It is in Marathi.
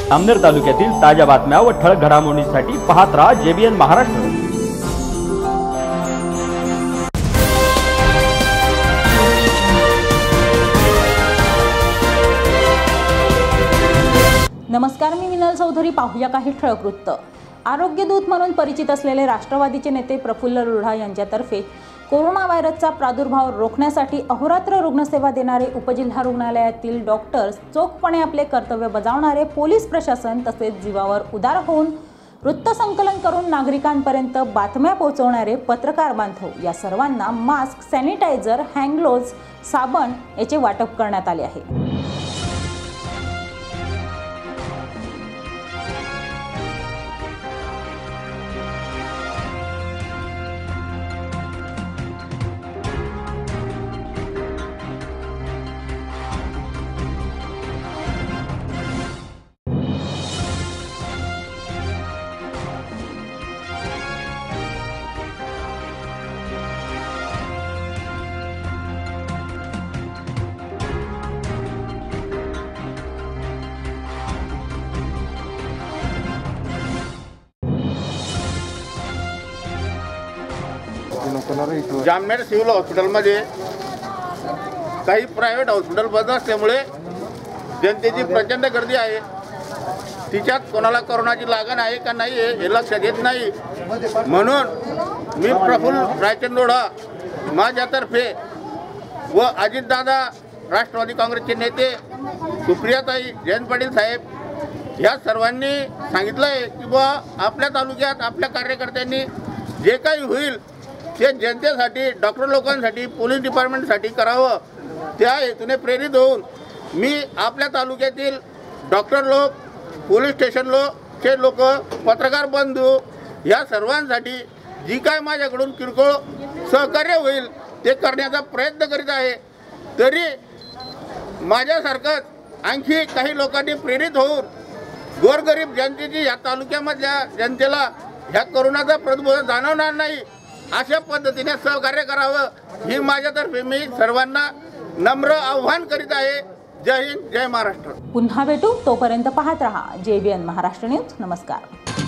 अमनेर तालुक्यातील ताज्या बातम्या व ठळक घडामोडींसाठी पाहत रहा JBN महाराष्ट्र। नमस्कार, मी मिनल चौधरी। पाहूया काही ठळक वृत्त। आरोग्य दूत म्हणून परिचित असलेले राष्ट्रवादीचे नेते प्रफुल्ल लोढा यांच्यातर्फे कोरोना व्हायरसचा प्रादुर्भाव रोखण्यासाठी अहोरात्र रुग्णसेवा देणारे उपजिल्हा रुग्णालयातील डॉक्टर्स, चोखपणे आपले कर्तव्य बजावणारे पोलीस प्रशासन तसेच जीवावर उदार होऊन वृत्तसंकलन करून नागरिकांपर्यंत बातम्या पोहोचवणारे पत्रकार बांधव या सर्वांना मास्क, सॅनिटायझर, हँड ग्लोव्ज, साबण याचे वाटप करण्यात आले आहे। जामनेर सिव्हिल हॉस्पिटलमध्ये काही प्रायव्हेट हॉस्पिटल बंद असल्यामुळे जनतेची प्रचंड गर्दी आहे। तिच्यात कोणाला कोरोनाची लागण आहे का नाही हे लक्षात येत नाही, म्हणून मी प्रफुल्ल रायचंद लोढा माझ्यातर्फे व अजितदादा राष्ट्रवादी काँग्रेसचे नेते सुप्रियाताई जयंत पाटील साहेब या सर्वांनी सांगितलं आहे की बा आपल्या तालुक्यात आपल्या कार्यकर्त्यांनी जे काही होईल ते जनतेसाठी, डॉक्टर लोकांसाठी, पोलीस डिपार्टमेंटसाठी करावं। त्या हेतूने प्रेरित होऊन मी आपल्या तालुक्यातील डॉक्टर लोक, पोलीस स्टेशन लोकचे लोक, पत्रकार बंधू या सर्वांसाठी जी काय माझ्याकडून किरकोळ सहकार्य होईल ते करण्याचा प्रयत्न करीत आहे। तरी माझ्यासारखंच आणखी काही लोकांनी प्रेरित होऊन गोरगरीब जनतेची या तालुक्यामधल्या जनतेला ह्या कोरोनाचा प्रादुर्भाव जाणवणार नाही अशा पद्धतीने सहकार्य करावं ही माझ्यातर्फे मी सर्वांना नम्र आव्हान करीत आहे। जय हिंद, जय महाराष्ट्र। पुन्हा भेटू, तोपर्यंत पाहत रहा JBN महाराष्ट्र न्यूज। नमस्कार।